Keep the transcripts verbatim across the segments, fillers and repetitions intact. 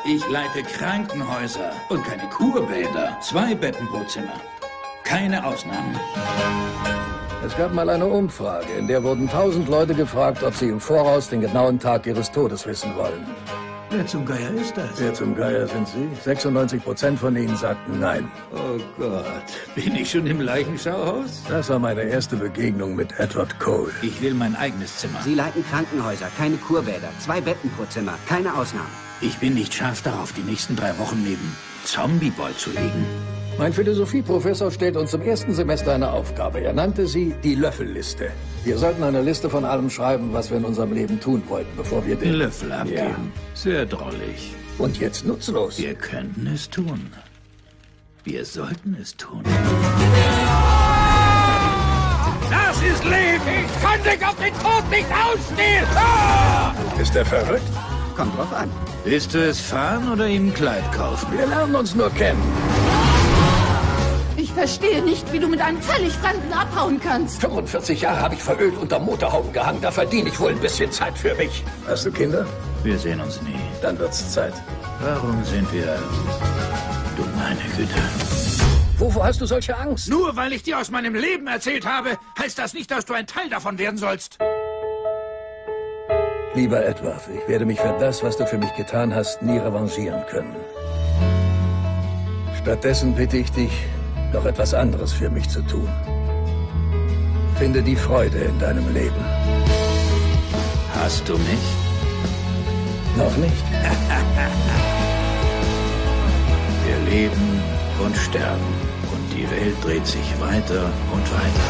Ich leite Krankenhäuser und keine Kurbäder. Zwei Betten pro Zimmer. Keine Ausnahmen. Es gab mal eine Umfrage, in der wurden tausend Leute gefragt, ob sie im Voraus den genauen Tag ihres Todes wissen wollen. Wer zum Geier ist das? Wer zum Geier sind Sie? sechsundneunzig Prozent von ihnen sagten nein. Oh Gott, bin ich schon im Leichenschauhaus? Das war meine erste Begegnung mit Edward Cole. Ich will mein eigenes Zimmer. Sie leiten Krankenhäuser, keine Kurbäder, zwei Betten pro Zimmer, keine Ausnahmen. Ich bin nicht scharf darauf, die nächsten drei Wochen neben Zombie Boy zu liegen. Mein Philosophieprofessor stellt uns im ersten Semester eine Aufgabe. Er nannte sie die Löffelliste. Wir sollten eine Liste von allem schreiben, was wir in unserem Leben tun wollten, bevor wir den Löffel abgeben. Ja. Sehr drollig. Und jetzt nutzlos. Wir könnten es tun. Wir sollten es tun. Das ist Leben! Ich kann dich auf den Tod nicht ausstehen! Ah! Ist er verrückt? Kommt drauf an. Willst du es fahren oder ihm ein Kleid kaufen? Wir lernen uns nur kennen. Ich verstehe nicht, wie du mit einem völlig Fremden abhauen kannst. fünfundvierzig Jahre habe ich verölt unter Motorhauben gehangen. Da verdiene ich wohl ein bisschen Zeit für mich. Hast du Kinder? Wir sehen uns nie. Dann wird's Zeit. Warum sind wir... Du meine Güte. Wovor hast du solche Angst? Nur weil ich dir aus meinem Leben erzählt habe, heißt das nicht, dass du ein Teil davon werden sollst. Lieber Edward, ich werde mich für das, was du für mich getan hast, nie revanchieren können. Stattdessen bitte ich dich, noch etwas anderes für mich zu tun. Finde die Freude in deinem Leben. Hast du mich? Noch nicht? Wir leben und sterben und die Welt dreht sich weiter und weiter.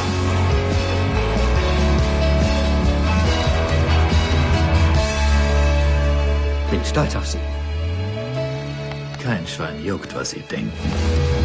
Bin stolz auf Sie. Kein Schwein juckt, was sie denken.